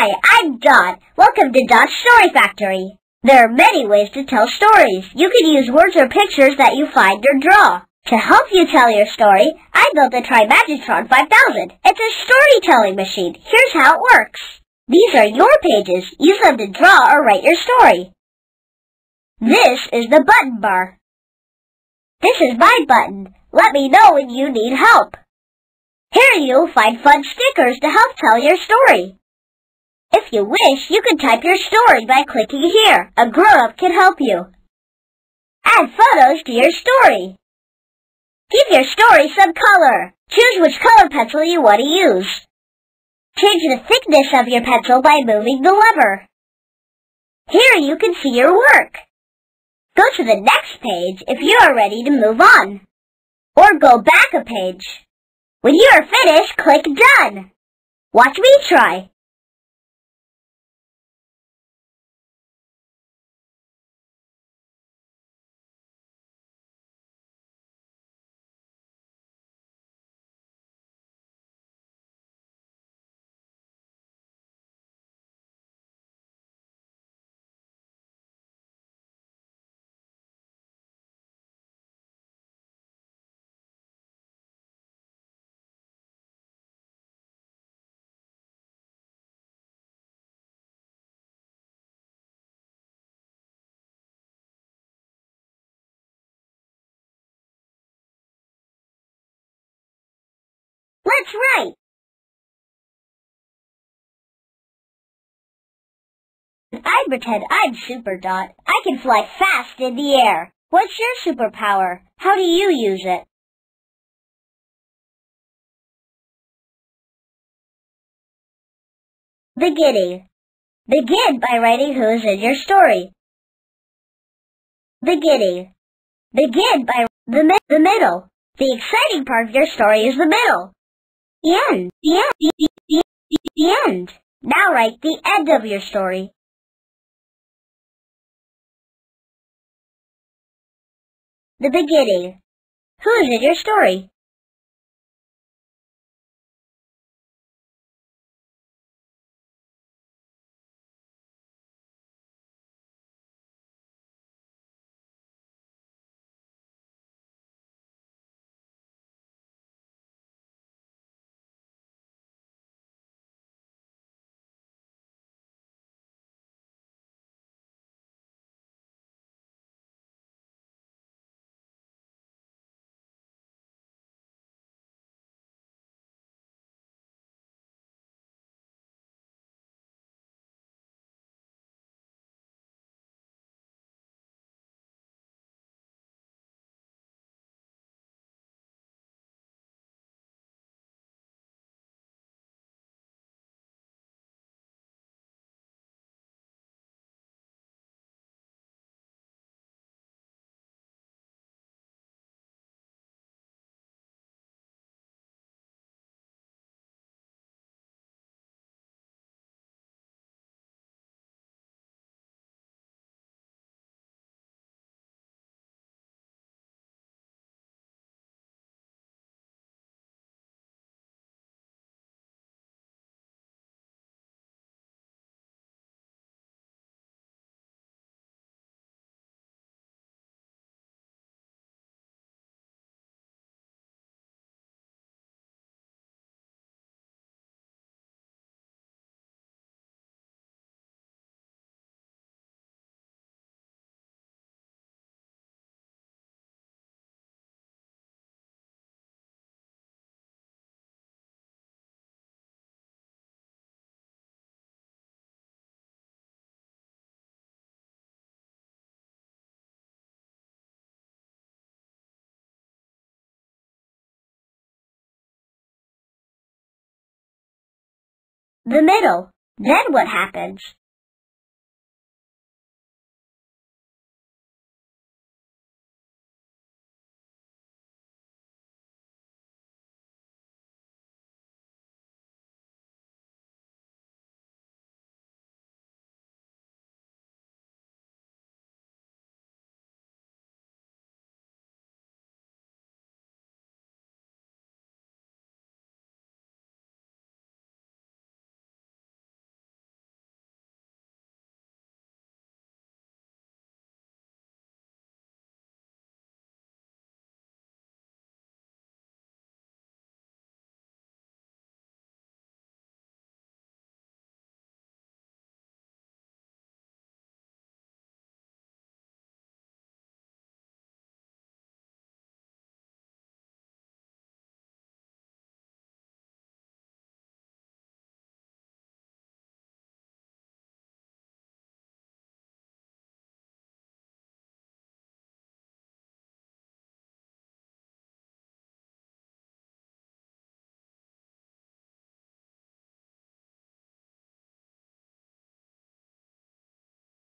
Hi, I'm Dot. Welcome to Dot's Story Factory. There are many ways to tell stories. You can use words or pictures that you find or draw. To help you tell your story, I built the Trimagitron 5000. It's a storytelling machine. Here's how it works. These are your pages. Use them to draw or write your story. This is the button bar. This is my button. Let me know when you need help. Here you'll find fun stickers to help tell your story. If you wish, you can type your story by clicking here. A grown-up can help you. Add photos to your story. Give your story some color. Choose which color pencil you want to use. Change the thickness of your pencil by moving the lever. Here you can see your work. Go to the next page if you are ready to move on. Or go back a page. When you are finished, click Done. Watch me try. Let's write. I pretend I'm Super Dot. I can fly fast in the air. What's your superpower? How do you use it? Beginning. Begin by writing who is in your story. Beginning. Begin by the middle. The exciting part of your story is the middle. The end. The end. Now write the end of your story. The beginning. Who is in your story? The middle. Then what happens?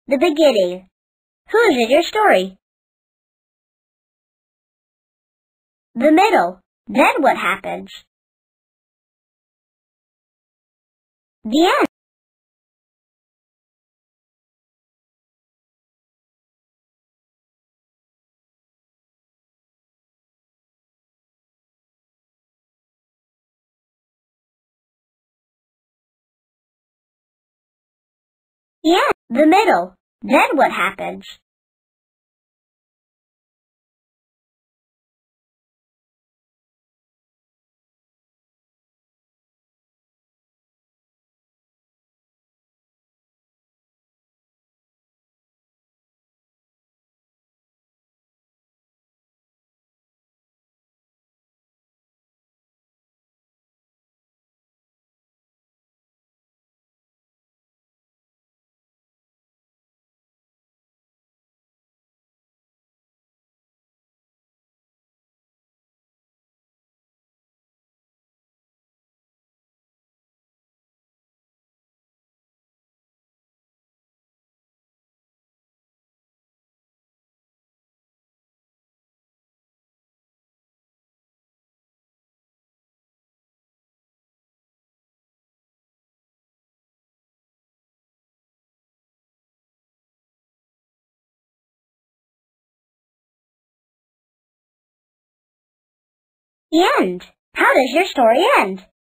The beginning. Who's in your story? The middle. Then what happens? The end. The end. The middle. Then what happens? The end. How does your story end?